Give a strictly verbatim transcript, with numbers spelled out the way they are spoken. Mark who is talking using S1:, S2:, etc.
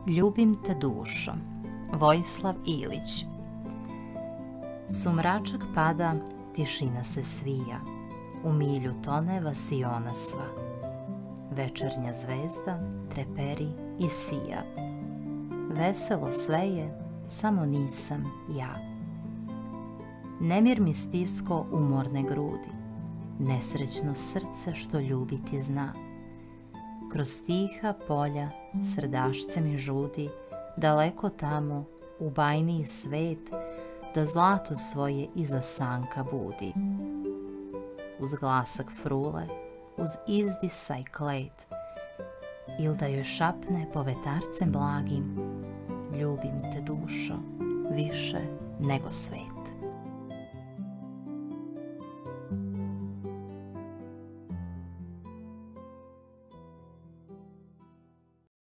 S1: Ljubim te dušo, Vojislav Ilić. Sumračak pada, tišina se svija, u milju tone vasiona sva. Večernja zvezda treperi i sija. Veselo sve je, samo nisam ja. Nemir mi stisko umorne grudi, nesrećno srce što ljubiti zna. Kroz tiha polja srdašce mi žudi, daleko tamo u bajniji svet, da zlato svoje iza sanka budi. Uz glasak frule, uz izdisaj klet, il da joj šapne povetarcem blagim: ljubim te dušo, više nego svet.